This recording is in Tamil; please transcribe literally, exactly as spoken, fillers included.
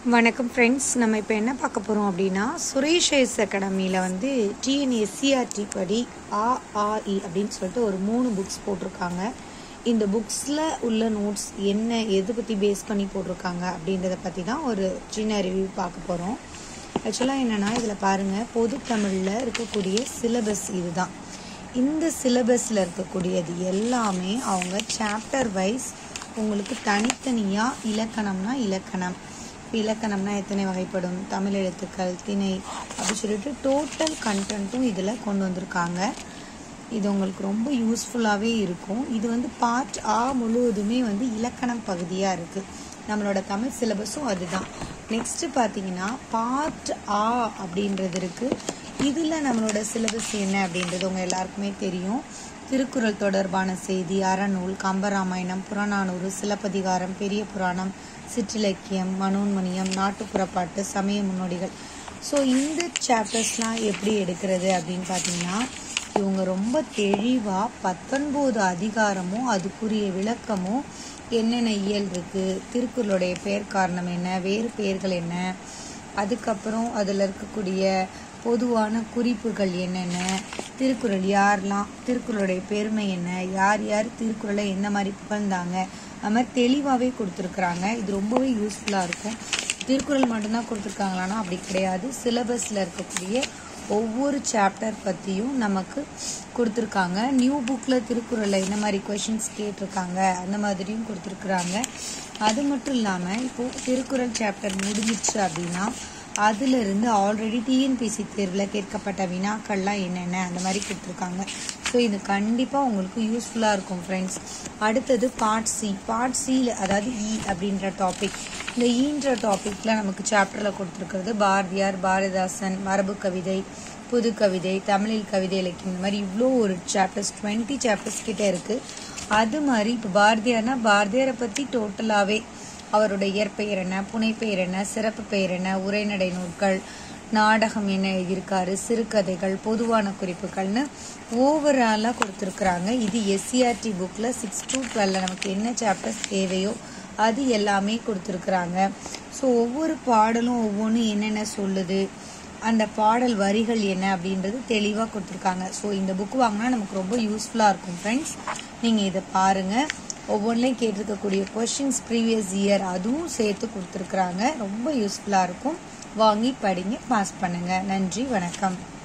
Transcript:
வணக்கம் ஃப்ரெண்ட்ஸ், நம்ம இப்போ என்ன பார்க்க போகிறோம் அப்படின்னா சுரேஷ் ஐஏஎஸ் அகாடமியில் வந்து டிஎன்எஸ்சிஆர்டி படி ஆ ஆ இ அப்படின்னு சொல்லிட்டு ஒரு மூணு புக்ஸ் போட்டிருக்காங்க. இந்த புக்ஸில் உள்ள நோட்ஸ் என்ன, எது பற்றி பேஸ் பண்ணி போட்டிருக்காங்க அப்படின்றத பற்றி தான் ஒரு சின்ன ரிவ்யூ பார்க்க போகிறோம். ஆக்சுவலாக என்னென்னா இதில் பாருங்கள், பொது தமிழில் இருக்கக்கூடிய சிலபஸ் இதுதான். இந்த சிலபஸில் இருக்கக்கூடியது எல்லாமே அவங்க சாப்டர் வைஸ் உங்களுக்கு தனித்தனியாக இலக்கணம்னா இலக்கணம், இலக்கணம்னா எத்தனை வகைப்படும், தமிழ் எழுத்துக்கள், திணை அப்படி சொல்லிட்டு டோட்டல் கண்டென்ட்டும் இதில் கொண்டு வந்திருக்காங்க. இது உங்களுக்கு ரொம்ப யூஸ்ஃபுல்லாகவே இருக்கும். இது வந்து பார்ட் ஆ முழுவதுமே வந்து இலக்கணம் பகுதியாக இருக்குது. நம்மளோட தமிழ் சிலபஸும் அதுதான். நெக்ஸ்ட்டு பார்த்தீங்கன்னா பார்ட் ஆ அப்படின்றது இருக்குது. இதில் நம்மளோட சிலபஸ் என்ன அப்படின்றது உங்கள் எல்லாருக்குமே தெரியும். திருக்குறள் தொடர்பான செய்தி, அறநூல், கம்பராமாயணம், புறநானூறு, சிலப்பதிகாரம், பெரிய புராணம், சிற்றிலக்கியம், மனோன்மணியம், நாட்டுப்புறப்பாட்டு, சமய முன்னோடிகள். ஸோ இந்த சாப்டர்ஸ்லாம் எப்படி எடுக்கிறது அப்படின்னு பார்த்தீங்கன்னா, இவங்க ரொம்ப தெளிவாக பத்தொன்பது அதிகாரமும் அதுக்குரிய விளக்கமும் என்னென்ன இயல் இருக்குது, திருக்குறளுடைய பெயர் காரணம் என்ன, வேறு பெயர்கள் என்ன, அதுக்கப்புறம் அதில் இருக்கக்கூடிய பொதுவான குறிப்புகள் என்னென்ன, திருக்குறள் யாரெலாம், திருக்குறளுடைய பெருமை என்ன, யார் யார் திருக்குறளை என்ன மாதிரி புகழ்ந்தாங்க, அது மாதிரி தெளிவாகவே கொடுத்துருக்குறாங்க. இது ரொம்பவே யூஸ்ஃபுல்லாக இருக்கும். திருக்குறள் மட்டும்தான் கொடுத்துருக்காங்களான்னா அப்படி கிடையாது. சிலபஸில் இருக்கக்கூடிய ஒவ்வொரு சாப்டர் பற்றியும் நமக்கு கொடுத்துருக்காங்க. நியூ புக்கில் திருக்குறளில் என்ன மாதிரி கொஷின்ஸ் கேட்டிருக்காங்க அந்த மாதிரியும் கொடுத்துருக்குறாங்க. அது மட்டும் இல்லாமல் இப்போது திருக்குறள் சாப்டர் முடிஞ்சிடுச்சு அப்படின்னா அதிலிருந்து ஆல்ரெடி டிஎன்பிஎஸ்சி தேர்வில் கேட்கப்பட்ட வினாக்கள்லாம் என்னென்ன அந்த மாதிரி கொடுத்துருக்காங்க. ஸோ இது கண்டிப்பாக உங்களுக்கு யூஸ்ஃபுல்லாக இருக்கும் ஃப்ரெண்ட்ஸ். அடுத்தது பார்ட் சி. பார்ட் சியில் அதாவது இ அப்படின்ற டாபிக். இந்த ஈன்ற டாப்பிக்கில் நமக்கு சாப்டரில் கொடுத்துருக்கிறது பாரதியார், பாரதிதாசன், மரபு கவிதை, புது கவிதை, தமிழில் கவிதை இலக்கியம், இந்த மாதிரி இவ்வளோ ஒரு சாப்டர்ஸ் டுவெண்ட்டி சாப்டர்ஸ் கிட்டே இருக்குது. அது மாதிரி இப்போ பாரதியார்னா பாரதியாரை பற்றி டோட்டலாகவே அவருடைய இயற்பெயர் என்ன, புனைப்பெயர் என்ன, சிறப்பு பெயர் என்ன, உரைநடை நூல்கள், நாடகம் என்ன எழுதியிருக்காரு, சிறுகதைகள், பொதுவான குறிப்புகள்னு ஓவராலாக கொடுத்துருக்குறாங்க. இது எஸ்சிஆர்டி புக்கில் சிக்ஸ் டு டுவெல்ல நமக்கு என்ன சாப்டர்ஸ் தேவையோ அது எல்லாமே கொடுத்துருக்குறாங்க. ஸோ ஒவ்வொரு பாடலும் ஒவ்வொன்றும் என்னென்ன சொல்லுது, அந்த பாடல் வரிகள் என்ன அப்படின்றது தெளிவாக கொடுத்துருக்காங்க. ஸோ இந்த புக் வாங்கினா நமக்கு ரொம்ப யூஸ்ஃபுல்லாக இருக்கும் ஃப்ரெண்ட்ஸ். நீங்கள் இதை பாருங்கள். ஒவ்வொன்றிலையும் கேட்டிருக்கக்கூடிய கொஷின்ஸ் ப்ரீவியஸ் இயர் அதுவும் சேர்த்து கொடுத்துருக்குறாங்க. ரொம்ப யூஸ்ஃபுல்லாக இருக்கும். வாங்கி படிங்க, பாஸ் பண்ணுங்கள். நன்றி, வணக்கம்.